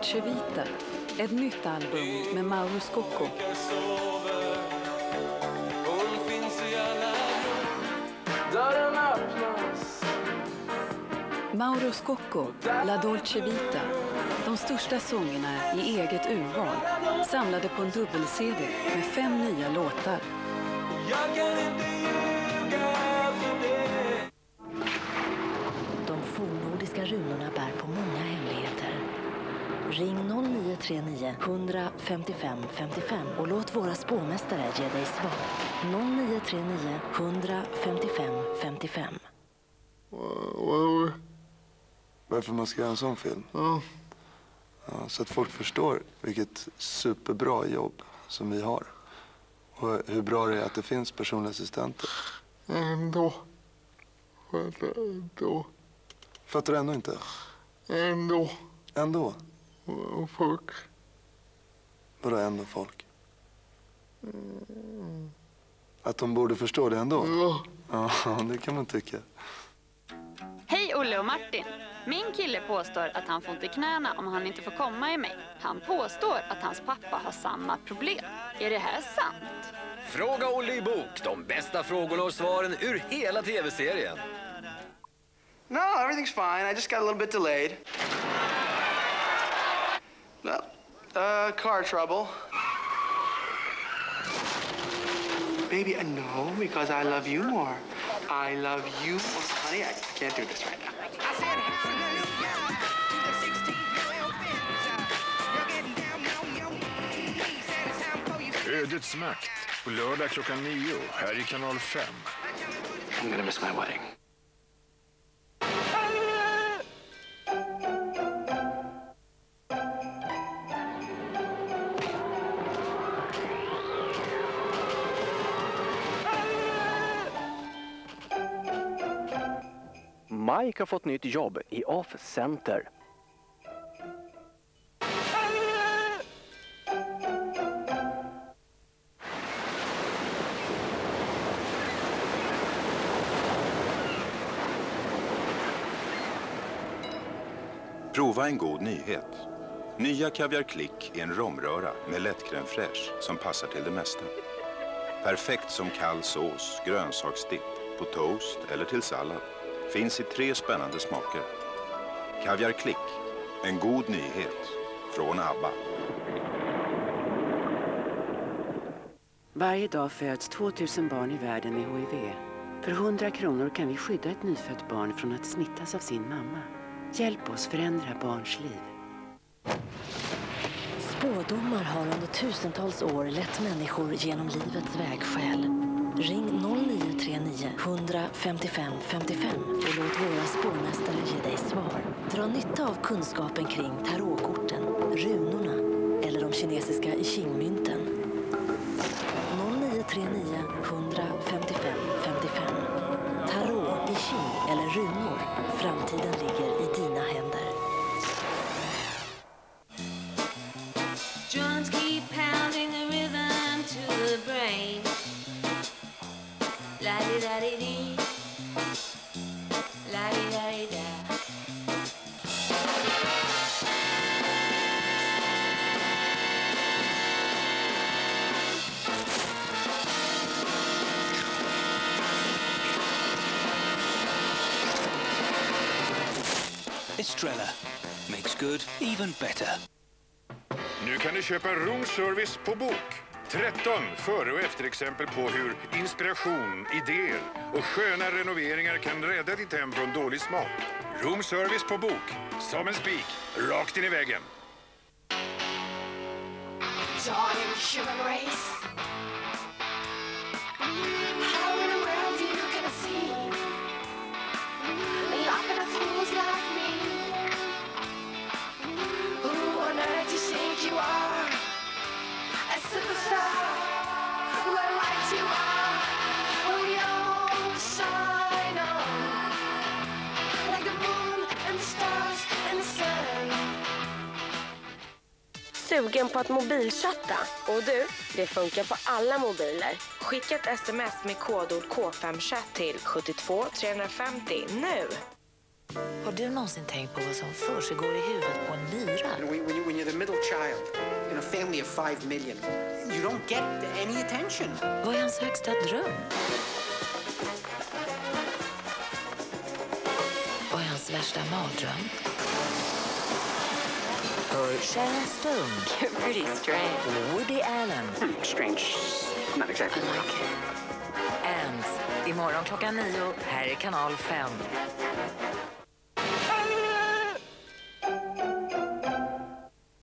Dolce Vita, ett nytt album med Mauro Scocco. Mauro Scocco, La Dolce Vita. De största sångerna i eget urval, samlade på en dubbel-CD med 5 nya låtar. De fornnordiska runorna bär på många hemligheter. Ring 0939 155 55 och låt våra spårmästare ge dig svar. 0939 155 55. Varför man ska göra en sån film? Ja, så att folk förstår vilket superbra jobb som vi har. Och hur bra det är att det finns personliga assistenter. Ändå. Fattar du ändå inte? Ändå? Och folk. Vadå ändå folk? Att de borde förstå det ändå? Ja, det kan man tycka. Hej Olle och Martin. Min kille påstår att han får ont i knäna om han inte får komma i mig. Han påstår att hans pappa har samma problem. Är det här sant? Fråga Olle i bok. De bästa frågorna och svaren ur hela tv-serien. No, everything's fine. I just got a little bit delayed. Well, car trouble. Baby, no, because I love you more. I love you more. Honey, I can't do this right now. Ödets makt. På lördag klockan 9 här i kanal 5. I'm gonna miss my wedding. Mike har fått nytt jobb i Off Center. Prova en god nyhet. Nya Caviar Click är en romröra med lätt crème fraîche som passar till det mesta. Perfekt som kall sås, grönsaksdipp, på toast eller till sallad. Finns i 3 spännande smaker. Caviar Click, en god nyhet från ABBA. Varje dag föds 2000 barn i världen med HIV. För 100 kronor kan vi skydda ett nyfött barn från att smittas av sin mamma. Hjälp oss förändra barns liv. Spådomar har under tusentals år lett människor genom livets vägskäl. Ring 0939 155 55 och låt våra spårmästare ge dig svar. Dra nytta av kunskapen kring tarotkorten, runorna eller de kinesiska I Ching-mynten. 0939 155 55. Tarot, I Ching eller runor. Framtiden ligger i dina händer. Drums keep pounding the rhythm to the brain. La-di-da-di-di, la-di-da-di-da. Estrella makes good even better. Nu kan du köpa room service på bok. 13 före- och efterexempel på hur inspiration, idéer och sköna renoveringar kan rädda ditt hem från dålig smak. Room service på bok. Som en spik. Rakt in i väggen. Join human race. How in the world are you gonna see? Laughing at fools like me. Who on earth do you think you are? A superstar. Well, right you are. We all shine on. Like the moon and the stars and the sun. Sugen på att mobilchatta? Och du, det funkar på alla mobiler. Skicka ett sms med kodord K5chat till 72 350 nu. Har du någonsin tänkt på vad som försiggår i huvudet på en lyra? When family of 5 million. You don't get any attention. Vad är hans högsta dröm? Vad är hans värsta mardröm? Hör Sharon Stone. You're pretty strange. Woody Allen. Strange, not exactly. Ants. Imorgon klockan 9 här i kanal 5.